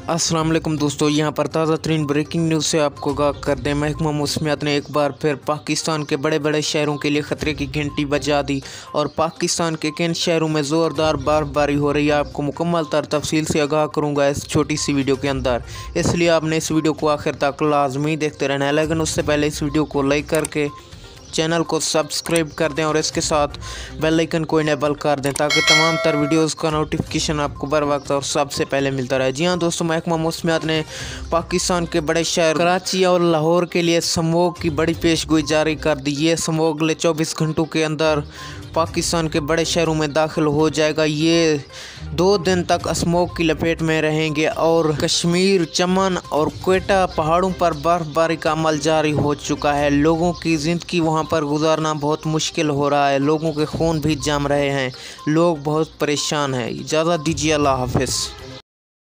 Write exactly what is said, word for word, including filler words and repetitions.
अस्सलाम वालेकुम दोस्तों, यहाँ पर ताज़ा तरीन ब्रेकिंग न्यूज़ से आपको आगाह कर दें। महकमा मौसमियात ने एक बार फिर पाकिस्तान के बड़े बड़े शहरों के लिए ख़तरे की घंटी बजा दी और पाकिस्तान के किन शहरों में ज़ोरदार बर्फबारी हो रही है आपको मुकम्मल तर तफसील से आगाह करूँगा इस छोटी सी वीडियो के अंदर। इसलिए आपने इस वीडियो को आखिर तक लाजमी देखते रहना है, लेकिन उससे पहले इस वीडियो को लाइक करके चैनल को सब्सक्राइब कर दें और इसके साथ बेल आइकन को इनेबल कर दें ताकि तमाम तर वीडियोस का नोटिफिकेशन आपको बर वक्त और सबसे पहले मिलता रहे। जी हाँ दोस्तों, महकमा मौसमियात ने पाकिस्तान के बड़े शहर कराची और लाहौर के लिए स्मॉग की बड़ी पेशगोई जारी कर दी। ये स्मॉग अगले चौबीस घंटों के अंदर पाकिस्तान के बड़े शहरों में दाखिल हो जाएगा। ये दो दिन तक स्मॉग की लपेट में रहेंगे और कश्मीर, चमन और क्वेटा पहाड़ों पर बर्फबारी का अमल जारी हो चुका है। लोगों की ज़िंदगी वहां पर गुजारना बहुत मुश्किल हो रहा है, लोगों के खून भी जम रहे हैं, लोग बहुत परेशान हैं। इजाज़त दीजिए, अल्लाह हाफिज़।